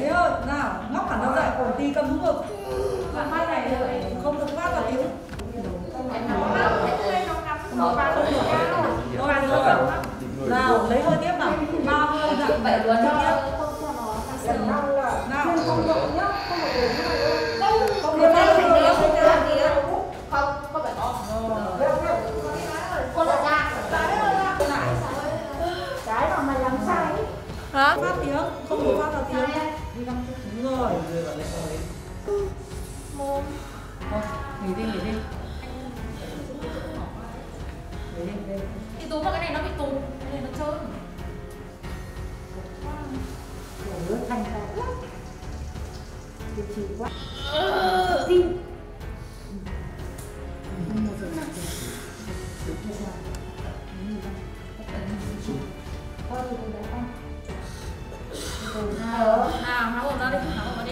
Thế ơi, nào, ngóc hẳn nó dậy, cổ tí cầm xuống ngực. Mai này rồi. Không được phát ra tiếng. Nó vào không được cao. Rồi, rồi. Nào, lấy hơi tiếp nào. 3 hơi nặng. Vậy luôn tiếp. Nào. Không được nhá, không được uống này ơi. Không được phát thành điều, không được làm gì đâu. Không phải con. Con là ra. Cái mà mày làm sai ấy. Hả? Phát tiếng, không được phát ra tiếng. Đúng rồi. Thôi, nghỉ đi. Nghỉ đi. Thì túm vào cái này nó bị tụt, cái này nó trơn. Thành thật lắm. Điều trị quá. Tim. Nào, há mồm ra đi, há mồm ra đi.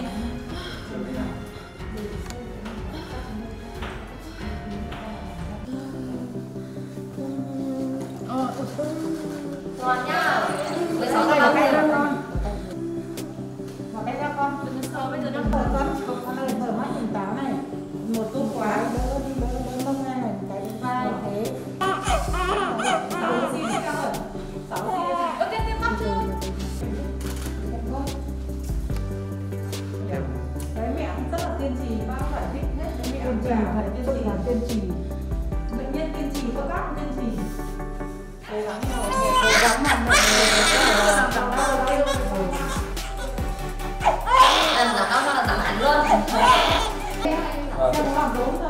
Còn nhá. Lấy xong rồi con. Vào đây ra con. Đừng sờ bây giờ nó Con ơi, mở mắt tỉnh táo này. Một tốt quá. Đỡ đi, đỡ mông này. Cái vai thế. tiếp mắt chưa? Đấy, mẹ cũng rất là kiên trì, bác giải thích hết. Mẹ Kiên trì, phải tiếp tục làm kiên trì. Bệnh nhân kiên trì, các bác kiên trì. Cố gắng làm mẹ. Lần giảm đau cho là giảm hẳn luôn. Em làm đúng